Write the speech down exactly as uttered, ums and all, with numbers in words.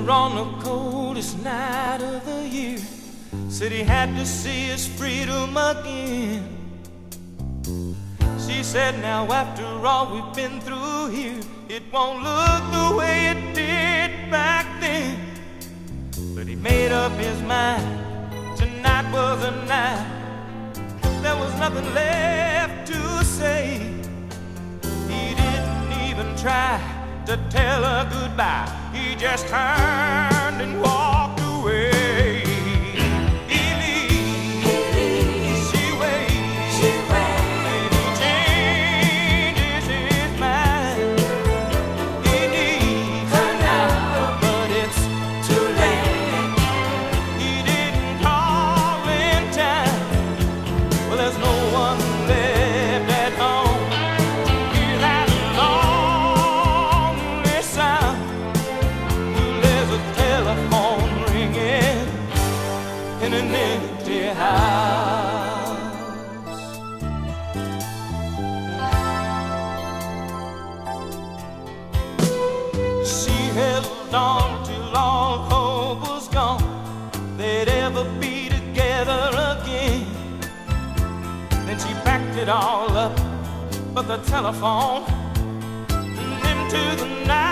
her on the coldest night of the year. Said he had to see his freedom again. She said, now after all we've been through here, it won't look the way it did back then. But he made up his mind, tonight was a night. There was nothing left to say. He didn't even try to tell her goodbye. He just turned and walked away. He leaves, he leaves. She waits, she waits. And he changes his mind. He needs her now, but it's too late. He didn't call in time. Well, there's no one left at home. In an empty house. She held on till all hope was gone, they'd ever be together again. Then she packed it all up, but the telephone into the night.